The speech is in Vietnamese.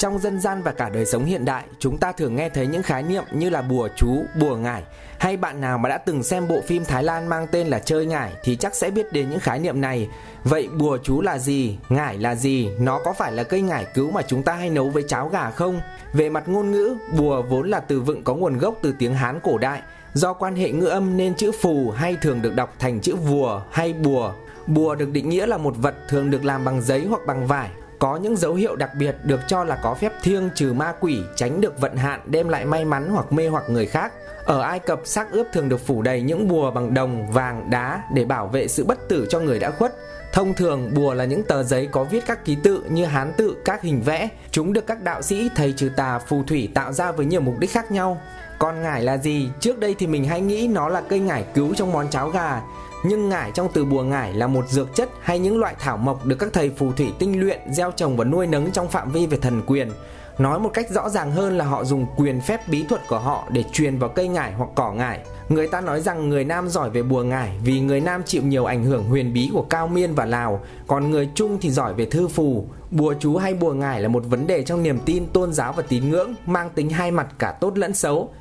Trong dân gian và cả đời sống hiện đại, chúng ta thường nghe thấy những khái niệm như là bùa chú, bùa ngải. Hay bạn nào mà đã từng xem bộ phim Thái Lan mang tên là Chơi Ngải thì chắc sẽ biết đến những khái niệm này. Vậy bùa chú là gì? Ngải là gì? Nó có phải là cây ngải cứu mà chúng ta hay nấu với cháo gà không? Về mặt ngôn ngữ, bùa vốn là từ vựng có nguồn gốc từ tiếng Hán cổ đại. Do quan hệ ngữ âm nên chữ phù hay thường được đọc thành chữ vùa hay bùa. Bùa được định nghĩa là một vật thường được làm bằng giấy hoặc bằng vải, có những dấu hiệu đặc biệt được cho là có phép thiêng trừ ma quỷ, tránh được vận hạn, đem lại may mắn hoặc mê hoặc người khác. Ở Ai Cập, xác ướp thường được phủ đầy những bùa bằng đồng, vàng, đá để bảo vệ sự bất tử cho người đã khuất. Thông thường, bùa là những tờ giấy có viết các ký tự như Hán tự, các hình vẽ. Chúng được các đạo sĩ, thầy trừ tà, phù thủy tạo ra với nhiều mục đích khác nhau. Còn ngải là gì? Trước đây thì mình hay nghĩ nó là cây ngải cứu trong món cháo gà. Nhưng ngải trong từ bùa ngải là một dược chất hay những loại thảo mộc được các thầy phù thủy tinh luyện, gieo trồng và nuôi nấng trong phạm vi về thần quyền. Nói một cách rõ ràng hơn là họ dùng quyền phép bí thuật của họ để truyền vào cây ngải hoặc cỏ ngải. Người ta nói rằng người Nam giỏi về bùa ngải vì người Nam chịu nhiều ảnh hưởng huyền bí của Cao Miên và Lào, còn người Trung thì giỏi về thư phù. Bùa chú hay bùa ngải là một vấn đề trong niềm tin, tôn giáo và tín ngưỡng, mang tính hai mặt cả tốt lẫn xấu.